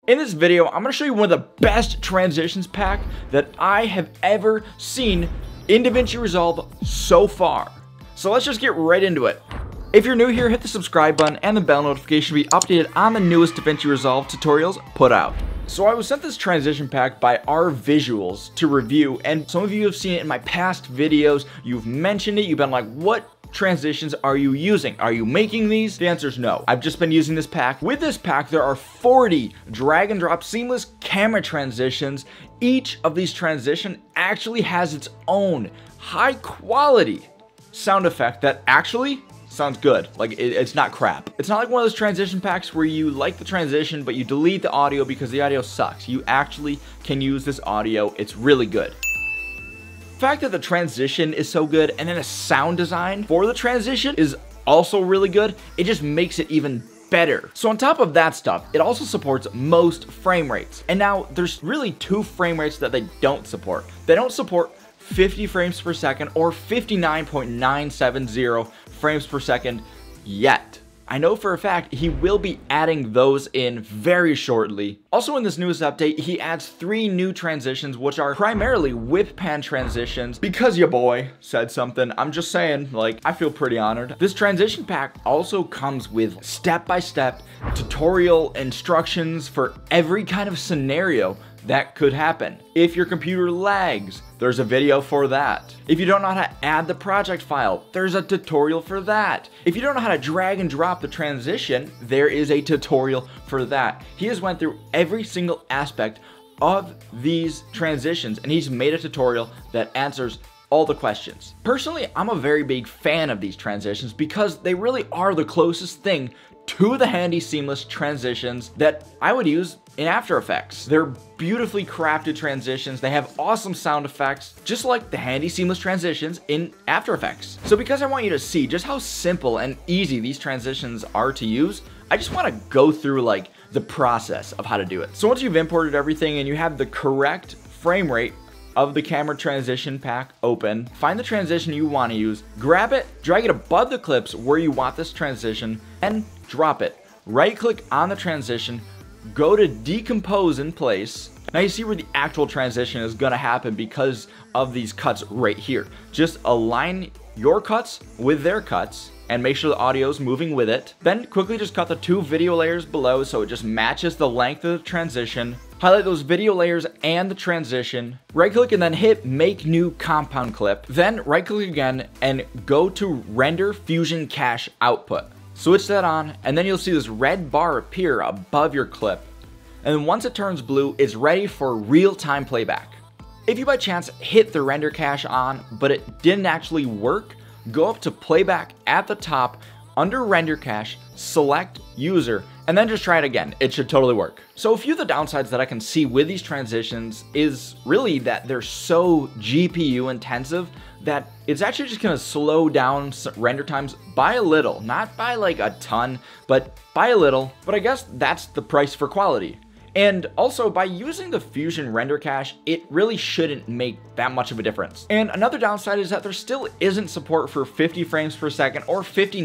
In this video, I'm gonna show you one of the best transitions pack that I have ever seen in DaVinci Resolve so far. So let's just get right into it. If you're new here, hit the subscribe button and the bell notification to be updated on the newest DaVinci Resolve tutorials put out. So I was sent this transition pack by R.Visuals to review, and some of you have seen it in my past videos. You've mentioned it, you've been like, what transitions are you using? Are you making these? The answer is no. I've just been using this pack. With this pack, there are 40 drag and drop seamless camera transitions. Each of these transitions actually has its own high quality sound effect that actually sounds good. Like it's not crap. It's not like one of those transition packs where you like the transition but you delete the audio because the audio sucks. You actually can use this audio. It's really good. The fact that the transition is so good and then the sound design for the transition is also really good, it just makes it even better. So on top of that stuff, it also supports most frame rates. And now there's really two frame rates that they don't support. They don't support 50 frames per second or 59.970 frames per second yet. I know for a fact he will be adding those in very shortly. Also in this newest update, he adds 3 new transitions, which are primarily whip pan transitions. Because your boy said something, I'm just saying, like, I feel pretty honored. This transition pack also comes with step-by-step tutorial instructions for every kind of scenario that could happen. If your computer lags, there's a video for that. If you don't know how to add the project file, there's a tutorial for that. If you don't know how to drag and drop the transition, there is a tutorial for that. He has went through every single aspect of these transitions and he's made a tutorial that answers all the questions. Personally, I'm a very big fan of these transitions because they really are the closest thing to the handy seamless transitions that I would use in After Effects. They're beautifully crafted transitions. They have awesome sound effects, just like the handy seamless transitions in After Effects. So because I want you to see just how simple and easy these transitions are to use, I just want to go through like the process of how to do it. So once you've imported everything and you have the correct frame rate of the camera transition pack open, find the transition you want to use, grab it, drag it above the clips where you want this transition, and drop it. Right click on the transition, go to decompose in place. Now you see where the actual transition is gonna happen because of these cuts right here. Just align your cuts with their cuts and make sure the audio is moving with it. Then quickly just cut the 2 video layers below so it just matches the length of the transition. Highlight those video layers and the transition. Right click and then hit make new compound clip. Then right click again and go to render fusion cache output. Switch that on and then you'll see this red bar appear above your clip. And then once it turns blue, it's ready for real-time playback. If you by chance hit the render cache on, but it didn't actually work, go up to playback at the top under render cache, select user, and then just try it again. It should totally work. So a few of the downsides that I can see with these transitions is really that they're so GPU intensive that it's actually just gonna slow down render times by a little, not by like a ton, but by a little. But I guess that's the price for quality. And also by using the Fusion render cache, it really shouldn't make that much of a difference. And another downside is that there still isn't support for 50 frames per second or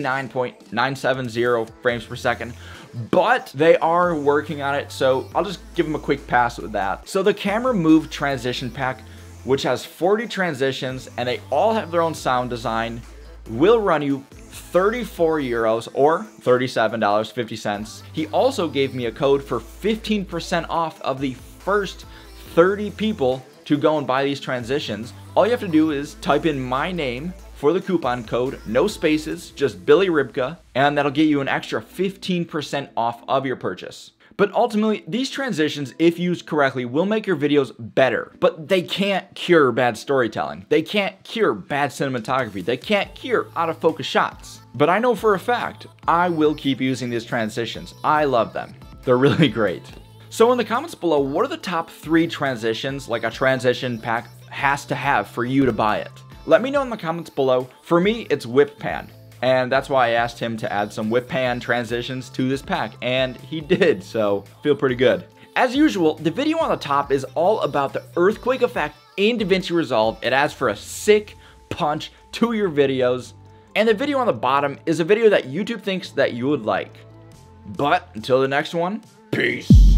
59.970 frames per second, but they are working on it, so I'll just give them a quick pass with that. So the Camera Move transition pack, which has 40 transitions and they all have their own sound design, will run you 34 euros or $37.50. He also gave me a code for 15% off of the first 30 people to go and buy these transitions. All you have to do is type in my name for the coupon code, no spaces, just Billy Ribka, and that'll get you an extra 15% off of your purchase. But ultimately, these transitions, if used correctly, will make your videos better. But they can't cure bad storytelling. They can't cure bad cinematography. They can't cure out of focus shots. But I know for a fact, I will keep using these transitions. I love them. They're really great. So in the comments below, what are the top 3 transitions like a transition pack has to have for you to buy it? Let me know in the comments below. For me, it's whip pan. And that's why I asked him to add some whip pan transitions to this pack, and he did, so feel pretty good. As usual, the video on the top is all about the earthquake effect in DaVinci Resolve. It adds for a sick punch to your videos. And the video on the bottom is a video that YouTube thinks that you would like. But until the next one, peace.